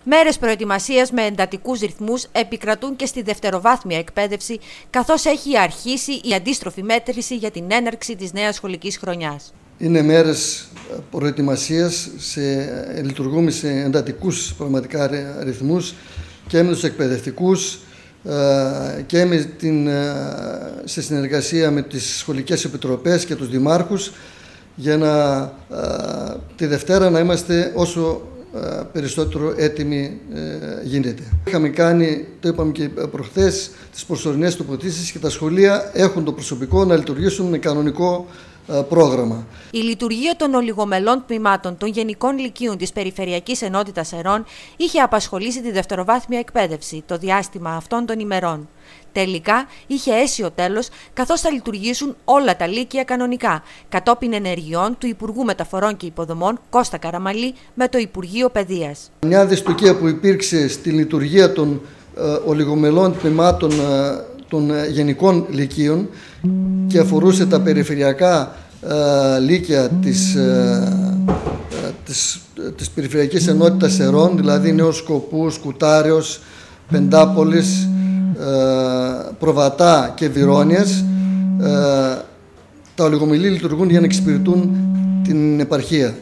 Μέρες προετοιμασίας με εντατικούς ρυθμούς επικρατούν και στη δευτεροβάθμια εκπαίδευση, καθώς έχει αρχίσει η αντίστροφη μέτρηση για την έναρξη της νέας σχολικής χρονιάς. Είναι μέρες προετοιμασίας, λειτουργούμε σε εντατικούς πραγματικά ρυθμούς και με τους εκπαιδευτικούς και σε συνεργασία με τις σχολικές επιτροπές και τους δημάρχους για τη Δευτέρα να είμαστε όσο περισσότερο έτοιμοι γίνεται. Είχαμε κάνει, το είπαμε και προχθές, τις προσωρινές τοποθετήσεις και τα σχολεία έχουν το προσωπικό να λειτουργήσουν με κανονικό πρόγραμμα. Η λειτουργία των ολιγομελών τμήματων των Γενικών Λυκείων της Περιφερειακής Ενότητας Ερών είχε απασχολήσει τη δευτεροβάθμια εκπαίδευση το διάστημα αυτών των ημερών. Τελικά είχε αίσιο τέλος, καθώς θα λειτουργήσουν όλα τα λύκεια κανονικά, κατόπιν ενεργειών του Υπουργού Μεταφορών και Υποδομών Κώστα Καραμαλή με το Υπουργείο Παιδείας. Μια δυστοκία που υπήρξε στη λειτουργία των ολιγομελών τμήματων των Γενικών Λυκείων και αφορούσε τα περιφερειακά λύκεια της Περιφερειακής Ενότητας Ερών, δηλαδή Νέος Σκοπούς, Κουτάρεως, Πεντάπολης, Προβατά και Βυρώνιας. Τα ολιγομελή λειτουργούν για να εξυπηρετούν την επαρχία.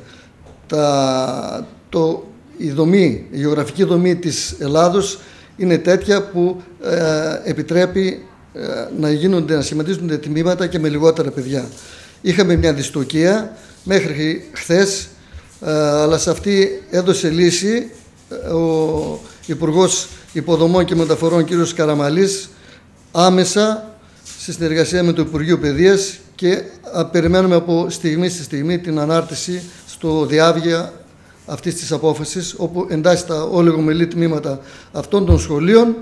Η γεωγραφική δομή της Ελλάδος είναι τέτοια που επιτρέπει να σχηματίζονται τμήματα και με λιγότερα παιδιά. Είχαμε μια δυστοκία μέχρι χθες, αλλά σε αυτή έδωσε λύση ο Υπουργός Υποδομών και Μεταφορών κ. Καραμαλής άμεσα σε συνεργασία με το Υπουργείο Παιδείας και περιμένουμε από στιγμή στη στιγμή την ανάρτηση στο διάβγεια αυτής της απόφασης, όπου εντάσσει τα ολιγομελή τμήματα αυτών των σχολείων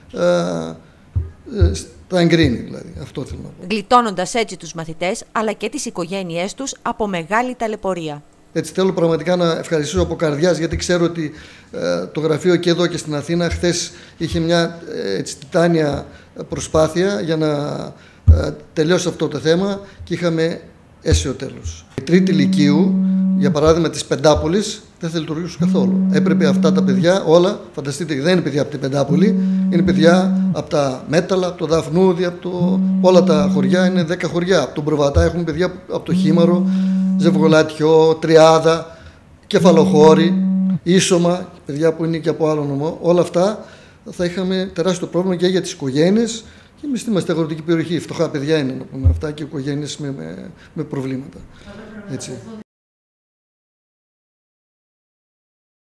τα εγκρίνει, δηλαδή. Αυτό θέλω να πω. Γλιτώνοντας έτσι τους μαθητές αλλά και τις οικογένειές τους από μεγάλη ταλαιπωρία. Έτσι θέλω πραγματικά να ευχαριστήσω από καρδιάς, γιατί ξέρω ότι το γραφείο και εδώ και στην Αθήνα χθες είχε μια τιτάνια προσπάθεια για να τελειώσει αυτό το θέμα και είχαμε αίσιο τέλος. Η τρίτη λυκείου, για παράδειγμα της Πεντάπολης, δεν θα λειτουργήσουν καθόλου. Έπρεπε αυτά τα παιδιά όλα, φανταστείτε, δεν είναι παιδιά από την Πεντάπολη, είναι παιδιά από τα Μέταλλα, από το Δαφνούδι, από όλα τα χωριά, είναι 10 χωριά. Από τον Προβατά έχουμε παιδιά από το Χήμαρο, Ζευγολατιό, Τριάδα, Κεφαλοχώρη, Ίσωμα, παιδιά που είναι και από άλλο νομό. Όλα αυτά θα είχαμε τεράστιο πρόβλημα και για τις οικογένειες. Και εμείς είμαστε αγροτική περιοχή, φτωχά παιδιά είναι να πούμε αυτά και οικογένειες με προβλήματα. Έτσι.